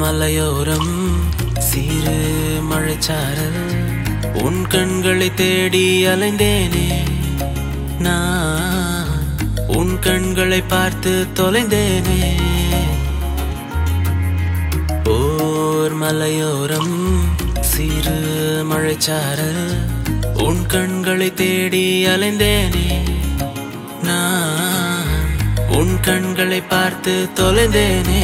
மலையோரம் சிறு மழைச்சாரல் உன் கண்களை தேடி அலைந்தேனே நான் உன் கண்களை பார்த்து தொலைந்தேனே ஓர் மலையோரம் சிறு மழைச்சாரல் உன் கண்களை தேடி அலைந்தேனே நான் உன் கண்களை பார்த்து தொலைந்தேனே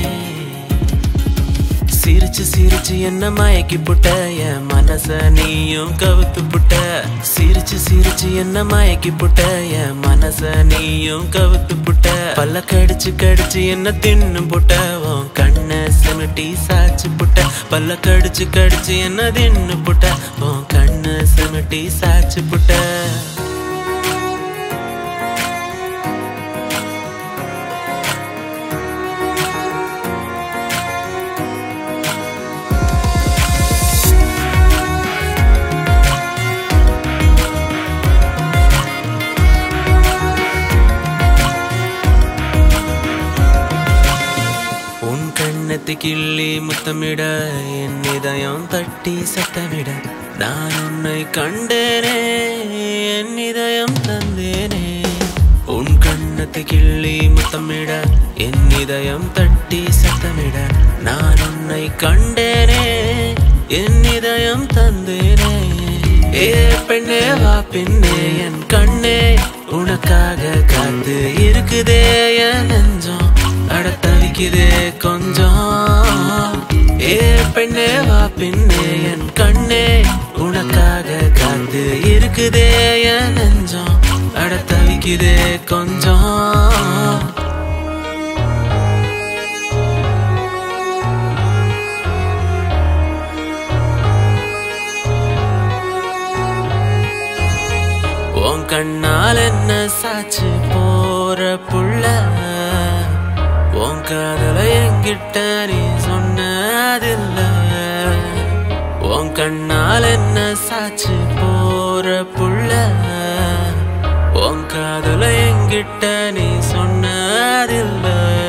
சிரிச்சு சிரிச்சு என்ன மயக்கி புட்ட என் மனச நீயும் கவுத்து புட்ட சிரிச்சு சிரிச்சு என்ன மயக்கி புட்ட என் மனச நீயும் கவுத்து புட்ட பல்ல கடிச்சு கடிச்சு என்ன தின்னு புட்ட உன் கண்ண சிமிட்டி சாச்சு புட்ட பல்ல கடிச்சு கடிச்சு என்ன தின்னு புட்ட உன் கண்ண சிமிட்டி சாச்சு புட்ட கிள்ளி முத்தமிட என் இதயம் தட்டி சத்தமிட நான் உன்னை கண்டேனே என் இதயம் தந்தேனே உன் கண்ணத்தை கிள்ளி முத்தமிட என் இதயம் தட்டி சத்தமிட நான் உன்னை கண்டேனே என் இதயம் தந்தேனே ஏ பெண்ணே வா பெண்ணே என் கண்ணே உனக்காக காத்து இருக்குதே என் நெஞ்சம் அடத்தவிக்குதே கொஞ்சம் ஏ பெண்ணே வா பெண்ணே என் கண்ணே உனக்காக காத்து இருக்குதே என் நெஞ்சம் அடத்தவிக்குதே கொஞ்சம் உன் கண்ணால் என்ன சாச்சு போற புள்ள உன் காதலை என்கிட்ட நீ சொன்னதில்ல உன் கண்ணால் என்ன சாச்சு போற புள்ள உன் காதலை என்கிட்ட நீ சொன்னதில்ல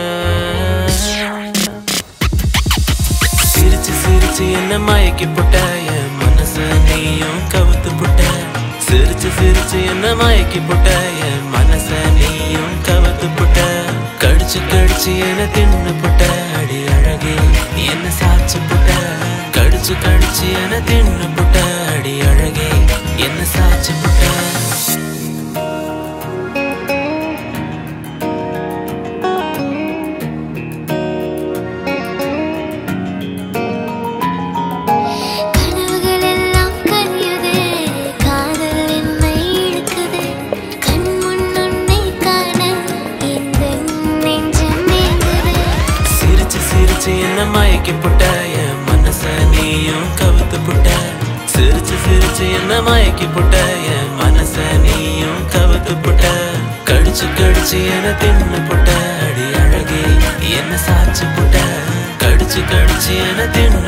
சிரிச்சு சிரிச்சு என்ன மயக்கி புட்ட என் மனச நீயும் கவுத்து புட்ட சிரிச்சு சிரிச்சு என்ன மயக்கி புட்ட என் மனச நீயும் கவுத்து புட்ட கடிச்சு கடிச்சு என்ன தின்னு புட்ட அடி அழகே என்ன சாச்சு புட்ட கடிச்சு கடிச்சு என்ன தின்னு புட்ட அடி அழகே என்ன சாச்சு புட்ட என்ன மயக்கி புட்ட என் மனச நீயும் கவுத்து புட்ட சிரிச்சு சிரிச்சு என்ன மயக்கி புட்ட என் மனச நீயும் கவுத்து புட்ட கடிச்சு கடிச்சு என்ன தின்னு புட்ட அடி அழகே என்ன சாச்சு புட்ட கடிச்சு கடிச்சு என்ன தின்னு